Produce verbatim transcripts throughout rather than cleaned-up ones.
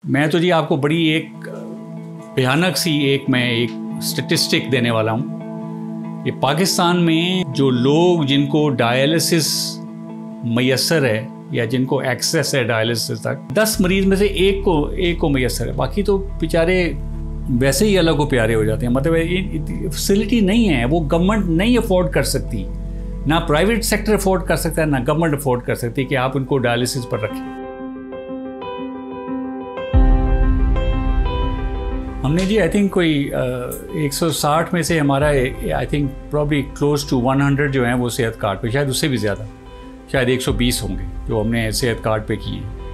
میں تو جی آپ کو بڑی ایک بھیانک سی ایک میں ایک سٹیٹسٹک دینے والا ہوں کہ پاکستان میں جو لوگ جن کو ڈائلسس میسر ہے یا جن کو ایکسیس ہے ڈائلسس تک، دس مریض میں سے ایک کو ایک کو میسر ہے، باقی تو بیچارے ویسے ہی اللہ کو پیارے ہو جاتے ہیں۔ مطلب فیسلٹی نہیں ہے، وہ گورنمنٹ نہیں افورڈ کر سکتی، نہ پرائیویٹ سیکٹر افورڈ کر سکتا ہے، نہ گورنمنٹ افورڈ کر سکتی کہ آپ ان کو ڈائلسس پر رکھیں۔ ہم نے جی آئی تھنک کوئی ایک سو ساٹھ میں سے ہمارا I think probably close to one hundred جو ہیں وہ صحت کارڈ پہ، شاید اس سے بھی زیادہ، شاید ایک سو بیس ہوں گے جو ہم نے صحت کارڈ پہ کیے ہیں۔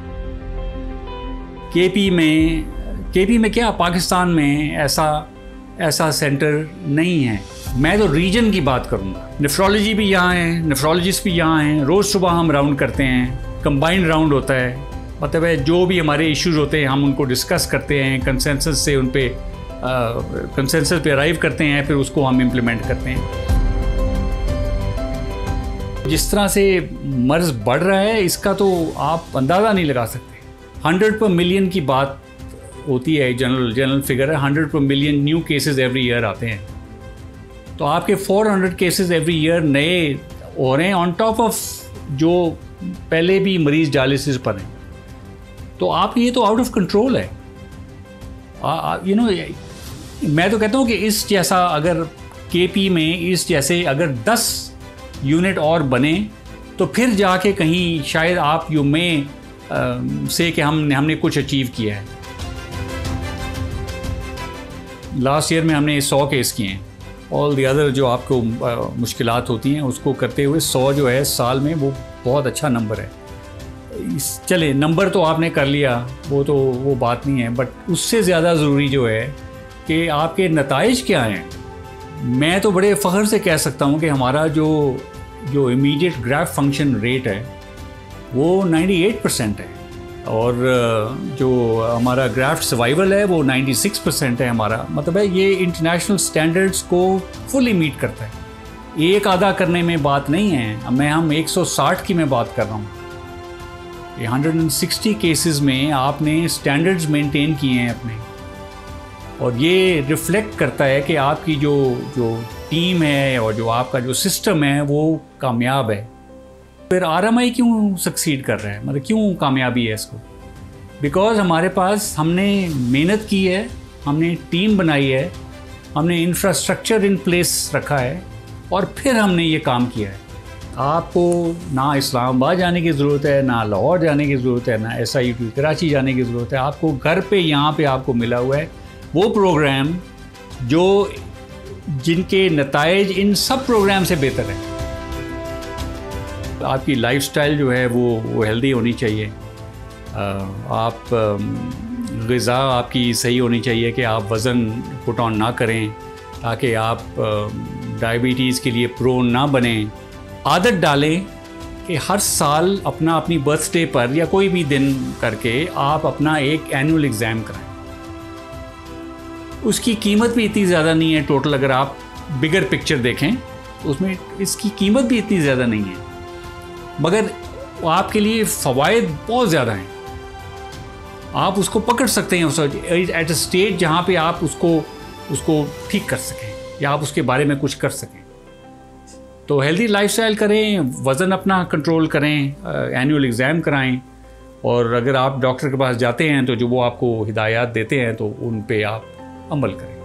کے پی میں کے پی میں کیا پاکستان میں ایسا ایسا سینٹر نہیں ہے۔ میں تو ریجن کی بات کروں گا، نیفرولوجی بھی یہاں ہے، نیفرولوجسٹ بھی یہاں ہیں، روز صبح ہم راؤنڈ کرتے ہیں، کمبائنڈ راؤنڈ ہوتا ہے، مطلب ہے جو بھی ہمارے ایشوز ہوتے ہیں ہم ان کو ڈسکس کرتے ہیں، کنسنسس سے ان پہ کنسنسس پہ ارائیو کرتے ہیں، پھر اس کو ہم امپلیمنٹ کرتے ہیں۔ جس طرح سے مرض بڑھ رہا ہے اس کا تو آپ اندازہ نہیں لگا سکتے۔ ہنڈریڈ پر ملین کی بات ہوتی ہے، جنرل جنرل فگر ہے، hundred per million new cases every year آتے ہیں، تو آپ کے four hundred cases every year نئے ہو رہے ہیں آن ٹاپ آف جو پہلے بھی مریض ڈائلسس پر ہیں، تو آپ یہ تو آؤٹ آف کنٹرول ہے۔ یو نو میں تو کہتا ہوں کہ اس جیسا اگر کے پی میں اس جیسے اگر دس یونٹ اور بنے تو پھر جا کے کہیں شاید آپ یو میں سے کہ ہم نے ہم نے کچھ اچیو کیا ہے۔ لاسٹ ایئر میں ہم نے سو کیس کیے ہیں، آل دی ادر جو آپ کو مشکلات ہوتی ہیں اس کو کرتے ہوئے سو جو ہے سال میں، وہ بہت اچھا نمبر ہے۔ چلے نمبر تو آپ نے کر لیا، وہ تو وہ بات نہیں ہے، بٹ اس سے زیادہ ضروری جو ہے کہ آپ کے نتائج کیا ہیں۔ میں تو بڑے فخر سے کہہ سکتا ہوں کہ ہمارا جو جو امیڈیٹ گرافٹ فنکشن ریٹ ہے وہ نائنٹی ایٹ پرسینٹ ہے، اور جو ہمارا گرافٹ سروائیول ہے وہ نائنٹی سکس پرسینٹ ہے ہمارا۔ مطلب ہے یہ انٹرنیشنل سٹینڈرڈس کو فلی میٹ کرتا ہے، ایک آدھا کرنے میں بات نہیں ہے۔ میں ہم ایک سو ساٹھ کی میں بات کر رہا ہوں، یہ ہنڈریڈ اینڈ سکسٹی کیسز میں آپ نے سٹینڈرڈز مینٹین کیے ہیں اپنے، اور یہ ریفلیکٹ کرتا ہے کہ آپ کی جو جو ٹیم ہے اور جو آپ کا جو سسٹم ہے وہ کامیاب ہے۔ پھر آر ایم آئی کیوں سکسیڈ کر رہا ہے، مطلب کیوں کامیابی ہے اس کو؟ بیکاز ہمارے پاس ہم نے محنت کی ہے، ہم نے ٹیم بنائی ہے، ہم نے انفراسٹرکچر ان پلیس رکھا ہے، اور پھر ہم نے یہ کام کیا ہے۔ آپ کو نہ اسلام آباد جانے کی ضرورت ہے، نہ لاہور جانے کی ضرورت ہے، نہ S I U T Karachi جانے کی ضرورت ہے۔ آپ کو گھر پہ یہاں پہ آپ کو ملا ہوا ہے وہ پروگرام جو جن کے نتائج ان سب پروگرام سے بہتر ہیں۔ آپ کی لائف سٹائل جو ہے وہ وہ ہیلدی ہونی چاہیے، آپ غذا آپ کی صحیح ہونی چاہیے کہ آپ وزن پٹ آن نہ کریں تاکہ آپ ڈائبٹیز کے لیے پرون نہ بنیں۔ عادت ڈالیں کہ ہر سال اپنا اپنی برتھ ڈے پر یا کوئی بھی دن کر کے آپ اپنا ایک اینول ایگزام کرائیں۔ اس کی قیمت بھی اتنی زیادہ نہیں ہے، ٹوٹل اگر آپ بگر پکچر دیکھیں تو اس میں اس کی قیمت بھی اتنی زیادہ نہیں ہے، مگر آپ کے لیے فوائد بہت زیادہ ہیں۔ آپ اس کو پکڑ سکتے ہیں ایٹ اے اسٹیج جہاں پہ آپ اس کو اس کو ٹھیک کر سکیں یا آپ اس کے بارے میں کچھ کر سکیں۔ تو ہیلدی لائف سٹائل کریں، وزن اپنا کنٹرول کریں، اینول ایگزام کرائیں، اور اگر آپ ڈاکٹر کے پاس جاتے ہیں تو جو وہ آپ کو ہدایات دیتے ہیں تو ان پہ آپ عمل کریں۔